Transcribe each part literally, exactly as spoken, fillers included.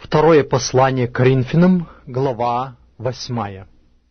Второе послание к Коринфянам, глава восьмая.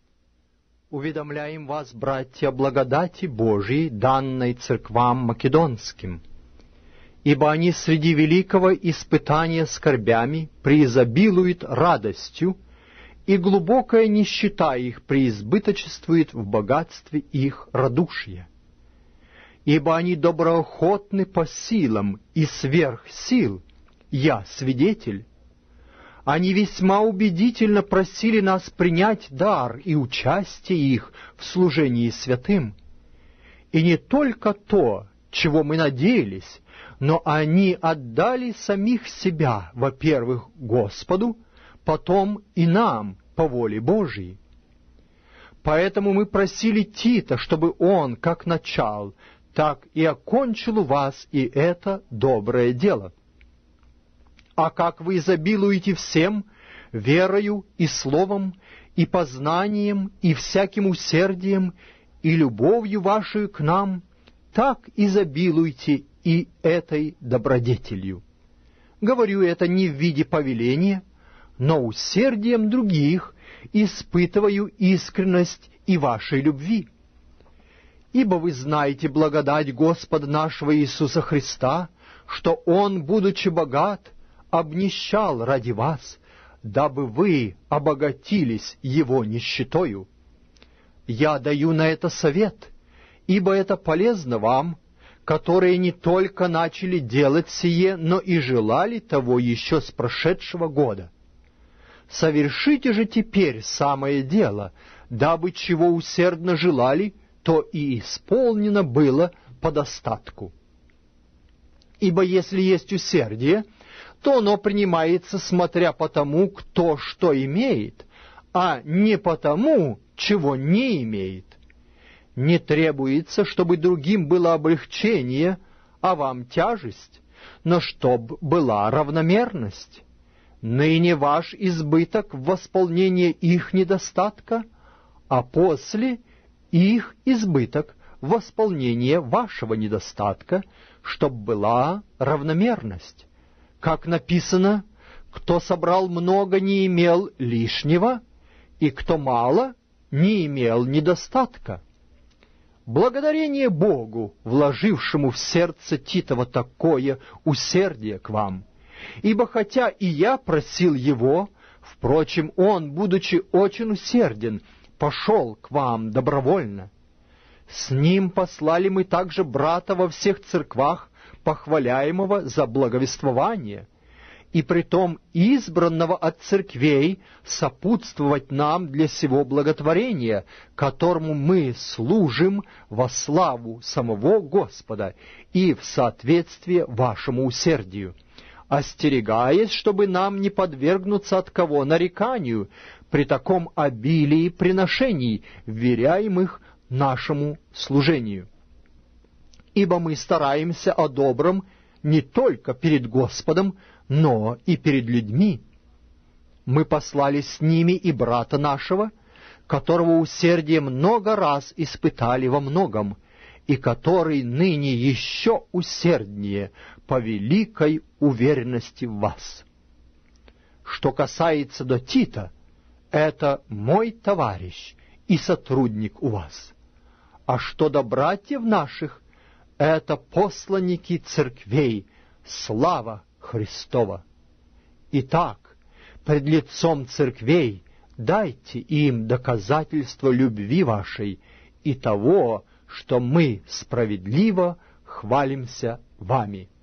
Уведомляем вас, братья, о благодати Божией, данной церквам македонским, ибо они среди великого испытания скорбями преизобилуют радостью, и глубокая нищета их преизбыточествует в богатстве их радушия. Ибо они доброохотны по силам и сверх сил, я свидетель. Они весьма убедительно просили нас принять дар и участие их в служении святым. И не только то, чего мы надеялись, но они отдали самих себя, во-первых, Господу, потом и нам по воле Божией. Поэтому мы просили Тита, чтобы он, как начал, так и окончил у вас и это доброе дело. А как вы изобилуете всем, верою и словом, и познанием, и всяким усердием, и любовью вашей к нам, так изобилуйте и этой добродетелью. Говорю это не в виде повеления, но усердием других испытываю искренность и вашей любви. Ибо вы знаете благодать Господа нашего Иисуса Христа, что Он, будучи богат, обнищал ради вас, дабы вы обогатились Его нищетою. Я даю на это совет, ибо это полезно вам, которые не только начали делать сие, но и желали того еще с прошедшего года. Совершите же теперь самое дело, дабы чего усердно желали, то и исполнено было по достатку. Ибо если есть усердие, то оно принимается, смотря по тому, кто что имеет, а не по тому, чего не имеет. Не требуется, чтобы другим было облегчение, а вам тяжесть, но чтоб была равномерность. Ныне ваш избыток в восполнение их недостатка, а после их избыток в восполнение вашего недостатка, чтоб была равномерность. Как написано, кто собрал много, не имел лишнего, и кто мало, не имел недостатка. Благодарение Богу, вложившему в сердце Титова такое усердие к вам, ибо хотя и я просил его, впрочем, он, будучи очень усерден, пошел к вам добровольно. С ним послали мы также брата во всех церквах, похваляемого за благовествование, и притом избранного от церквей сопутствовать нам для сего благотворения, которому мы служим во славу самого Господа и в соответствие вашему усердию, остерегаясь, чтобы нам не подвергнуться от кого нареканию при таком обилии приношений, вверяемых нашему служению. Ибо мы стараемся о добром не только перед Господом, но и перед людьми. Мы послали с ними и брата нашего, которого усердие много раз испытали во многом, и который ныне еще усерднее по великой уверенности в вас. Что касается до Тита, это мой товарищ и сотрудник у вас. А что до братьев наших, это посланники церквей, слава Христова. Итак, пред лицом церквей дайте им доказательство любви вашей и того, что мы справедливо хвалимся вами.